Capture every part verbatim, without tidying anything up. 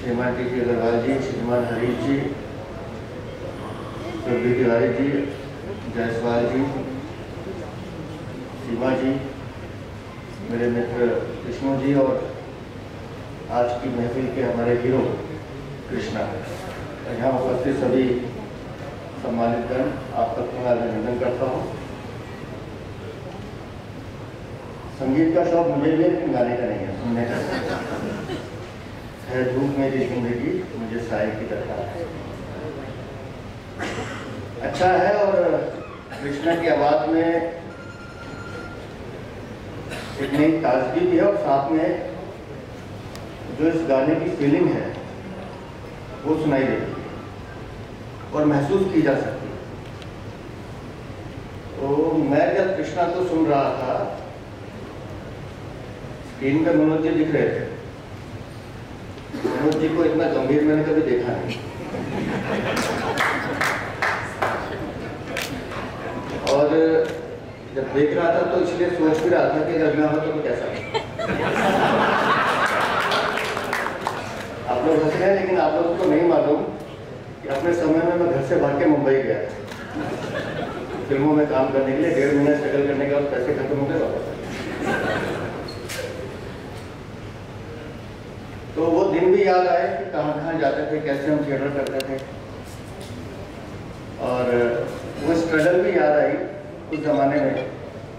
श्रीमान T G Agarwal जी, श्रीमान हरीश जी, प्रभु तिवारी जी, जायसवाल जी, सीमा जी, मेरे मित्र कृष्ण जी और आज की महफिल के हमारे हीरो कृष्णा, यहाँ उपस्थित सभी सम्मानित गण, आप सबका अभिनंदन करता हूँ। संगीत का शौक मुझे भी, लेकिन गाने का नहीं है, सुनने का है। धूप मेरी जिंदगी मुझे साए की तरह है, अच्छा है। और कृष्णा की आवाज में एक नई ताजगी भी है और साथ में जो इस गाने की फीलिंग है वो सुनाई देती है और महसूस की जा सकती है। तो मैं जब कृष्णा को सुन रहा था, स्क्रीन पे मनोज जी दिख रहे थे। मनोज जी को इतना गंभीर मैंने कभी देखा नहीं और जब देख रहा था तो इसलिए सोच भी रहा था कि अगर मैं हो तो कैसा आप लोग हंस रहे हैं, लेकिन आप लोगों को नहीं मालूम कि अपने समय में मैं घर से भाग के मुंबई गया था फिल्मों में काम करने के लिए। डेढ़ महीना स्ट्रगल करने के बाद पैसे खत्म हो गए वापस। तो वो दिन भी याद आए कि कहाँ कहाँ जाते थे, कैसे हम थिएटर करते थे, और वो स्ट्रगल भी याद आई उस जमाने में।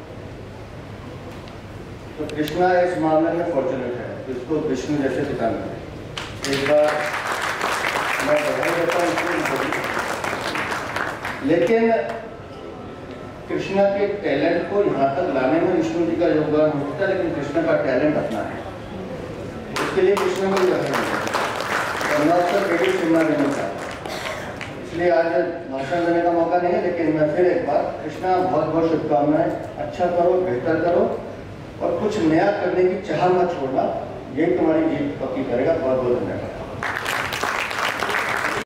तो कृष्णा इस मामले में फॉर्चुनेट है, जिसको विष्णु जैसे पिता मिले। एक बार मैं बधाई देता हूँ, लेकिन कृष्णा के टैलेंट को यहाँ तक लाने में विष्णु जी का योगदान होता है, लेकिन कृष्णा का टैलेंट अपना है, उसके लिए कृष्णा को क्रेडिट सुनना नहीं चाहता। इसलिए आज भाषण देने का मौका नहीं है, लेकिन मैं फिर एक बार कृष्णा बहुत बहुत शुभकामनाएं। अच्छा करो, बेहतर करो और कुछ नया करने की चाह मत छोड़ना, यही तुम्हारी जीत पक्की करेगा। बहुत बहुत धन्यवाद।